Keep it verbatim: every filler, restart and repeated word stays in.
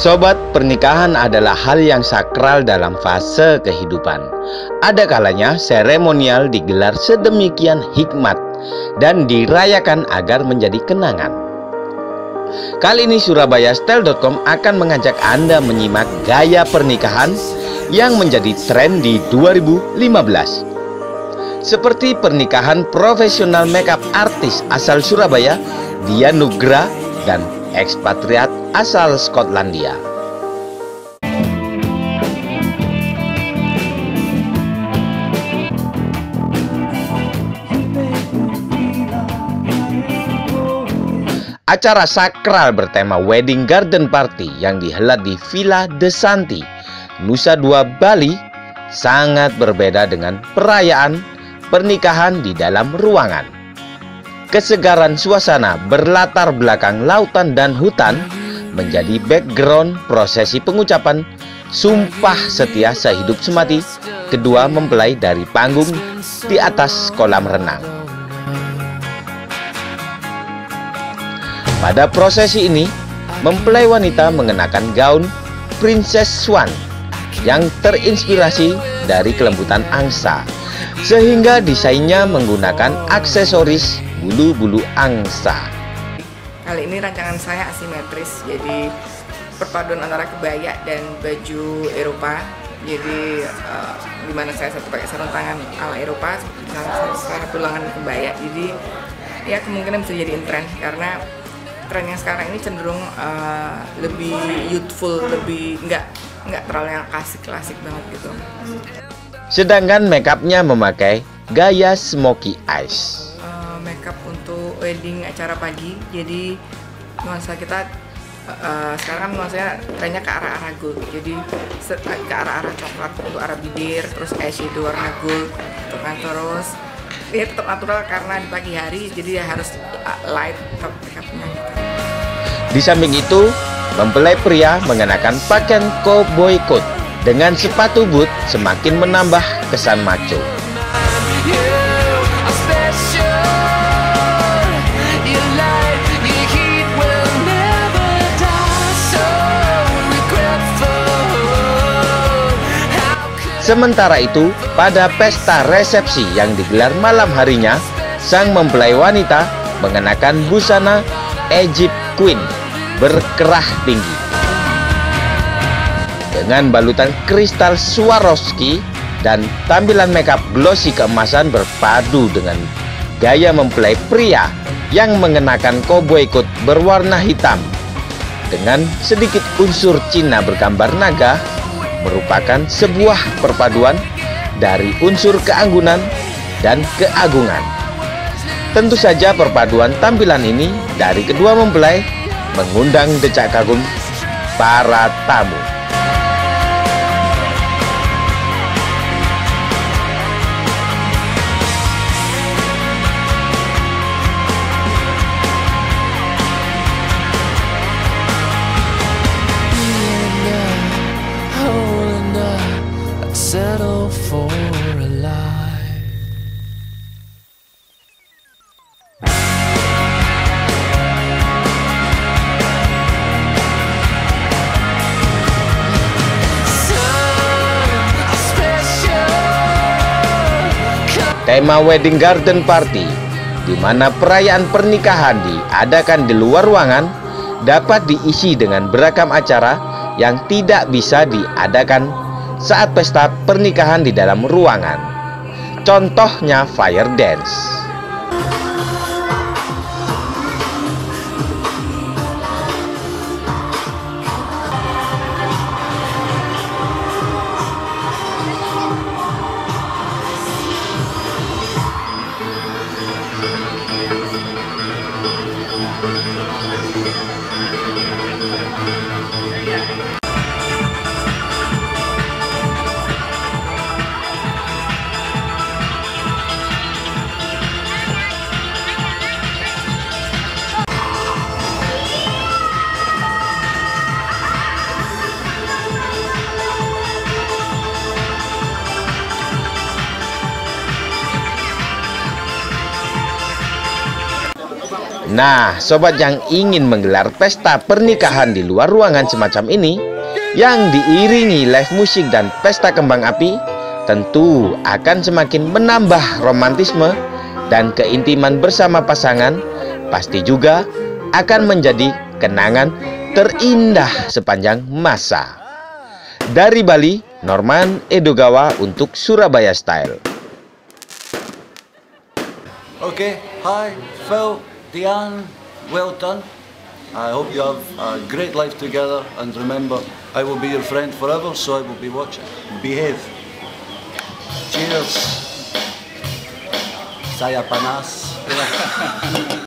Sobat, pernikahan adalah hal yang sakral dalam fase kehidupan. Ada kalanya seremonial digelar sedemikian hikmat dan dirayakan agar menjadi kenangan. Kali ini Surabaya Style dot com akan mengajak Anda menyimak gaya pernikahan yang menjadi tren di dua ribu lima belas. Seperti pernikahan profesional makeup artis asal Surabaya, Dian Nugra, dan ekspatriat asal Skotlandia. Acara sakral bertema Wedding Garden Party yang dihelat di Villa De Santi, Nusa Dua, Bali, sangat berbeda dengan perayaan pernikahan di dalam ruangan. Kesegaran suasana berlatar belakang lautan dan hutan menjadi background prosesi pengucapan sumpah setia sehidup semati kedua mempelai dari panggung di atas kolam renang. Pada prosesi ini, mempelai wanita mengenakan gaun Princess Swan yang terinspirasi dari kelembutan angsa, sehingga desainnya menggunakan aksesoris bulu-bulu angsa. Kali ini rancangan saya asimetris, jadi perpaduan antara kebaya dan baju Eropa. Jadi uh, dimana saya satu pakai sarung tangan ala Eropa, satu lengan kebaya. Jadi ya kemungkinan bisa jadi tren karena tren yang sekarang ini cenderung uh, lebih youthful, lebih nggak nggak terlalu yang klasik-klasik banget gitu. Sedangkan makeupnya memakai gaya smoky eyes. Uh, makeup untuk wedding acara pagi, jadi nuansa kita uh, sekarang kan nuansanya trennya ke arah-arah gold, jadi ke arah-arah coklat untuk arah bibir, terus eyeshadow warna gold, gitu kan. Terus dia tetap natural karena di pagi hari, jadi ya harus light makeupnya gitu. Di samping itu, mempelai pria mengenakan pakaian cowboy coat dengan sepatu boot semakin menambah kesan macho. Sementara itu, pada pesta resepsi yang digelar malam harinya, sang mempelai wanita mengenakan busana Egypt Queen berkerah tinggi dengan balutan kristal Swarovski dan tampilan makeup glossy keemasan berpadu dengan gaya mempelai pria yang mengenakan cowboy coat berwarna hitam dengan sedikit unsur Cina bergambar naga, merupakan sebuah perpaduan dari unsur keanggunan dan keagungan. Tentu saja perpaduan tampilan ini dari kedua mempelai mengundang decak kagum para tamu. Settle for a lie. Tema Wedding Garden Party, di mana perayaan pernikahan diadakan di luar ruangan, dapat diisi dengan beragam acara yang tidak bisa diadakan saat pesta pernikahan di dalam ruangan. Contohnya fire dance. Nah, sobat yang ingin menggelar pesta pernikahan di luar ruangan semacam ini, yang diiringi live musik dan pesta kembang api, tentu akan semakin menambah romantisme dan keintiman bersama pasangan, pasti juga akan menjadi kenangan terindah sepanjang masa. Dari Bali, Norman Edogawa untuk Surabaya Style. Okay, hi, Phil, Diane, well done. I hope you have a great life together, and remember, I will be your friend forever, so I will be watching. Behave. Cheers. Saya panas.